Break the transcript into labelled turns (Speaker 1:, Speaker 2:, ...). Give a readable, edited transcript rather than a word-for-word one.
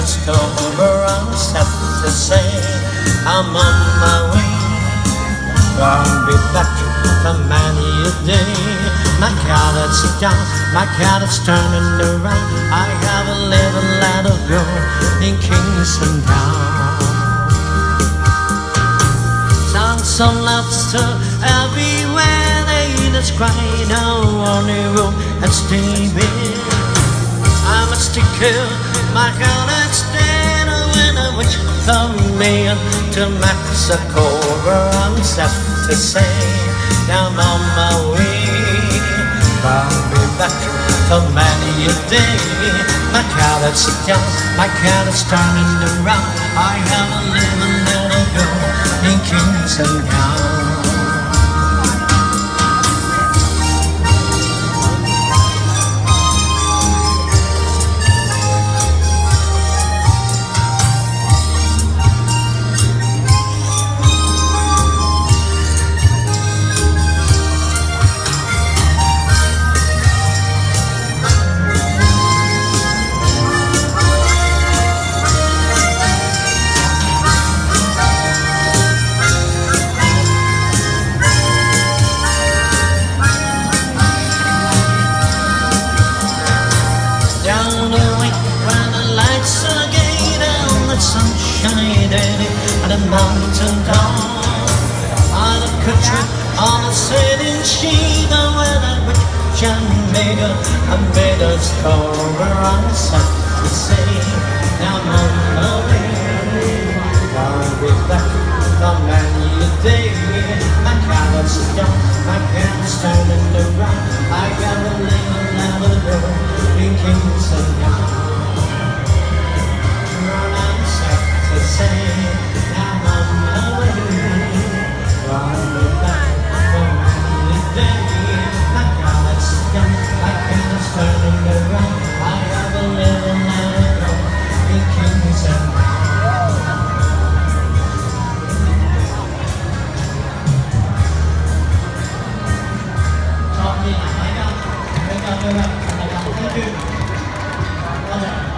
Speaker 1: it's over, I'm sad to say I'm on my way. I'll be back for many a day. My car is down, my car is turning around. I have a little let of go in Kingston Town. Sounds of laughter everywhere, they just cry down on the road and stay there. I must take care my car that's dead when I wish from me to Mexico, where I'm sad to say I'm on my way. I'll be back for many a day. My car is down, my car is turning around. I have a little let it go in Kingston Town. Sunshiny day at a mountain top, on a country, on a setting sheet, the weather which Jamaica and made us cover. I'm sad to say I'm on my way. I'll be back for many a day. My car is down, my car is turning around. I got a little let it go in Kingston Town. Say I'm on my way. I'll be back for many a day. My car is down, my car is turning around. I have a little let it go in Kingston. Thank you.